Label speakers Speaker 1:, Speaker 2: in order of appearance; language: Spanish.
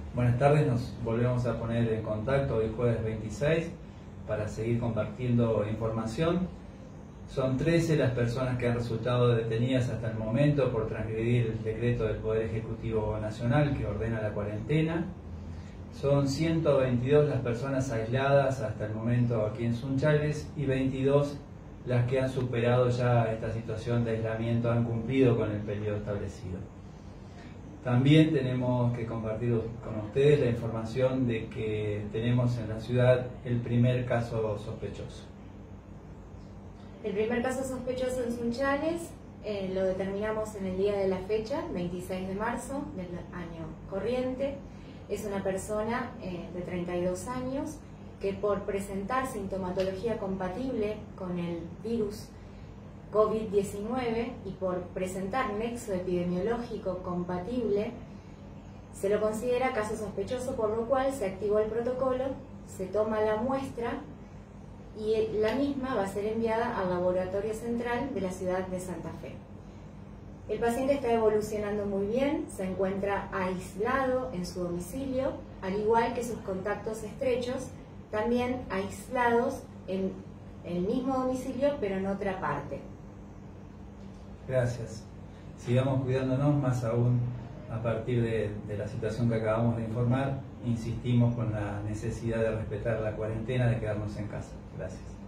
Speaker 1: Buenas tardes, nos volvemos a poner en contacto hoy jueves 26 para seguir compartiendo información. Son 13 las personas que han resultado detenidas hasta el momento por transgredir el decreto del Poder Ejecutivo Nacional que ordena la cuarentena. Son 122 las personas aisladas hasta el momento aquí en Sunchales y 22 las que han superado ya esta situación de aislamiento, han cumplido con el periodo establecido. También tenemos que compartir con ustedes la información de que tenemos en la ciudad el primer caso sospechoso.
Speaker 2: El primer caso sospechoso en Sunchales lo determinamos en el día de la fecha, 26 de marzo del año corriente. Es una persona de 32 años que por presentar sintomatología compatible con el virus COVID-19 y por presentar nexo epidemiológico compatible, se lo considera caso sospechoso, por lo cual se activó el protocolo, se toma la muestra y la misma va a ser enviada al laboratorio central de la ciudad de Santa Fe. El paciente está evolucionando muy bien, se encuentra aislado en su domicilio, al igual que sus contactos estrechos, también aislados en el mismo domicilio, pero en otra parte.
Speaker 1: Gracias. Sigamos cuidándonos, más aún a partir de la situación que acabamos de informar. Insistimos con la necesidad de respetar la cuarentena, de quedarnos en casa. Gracias.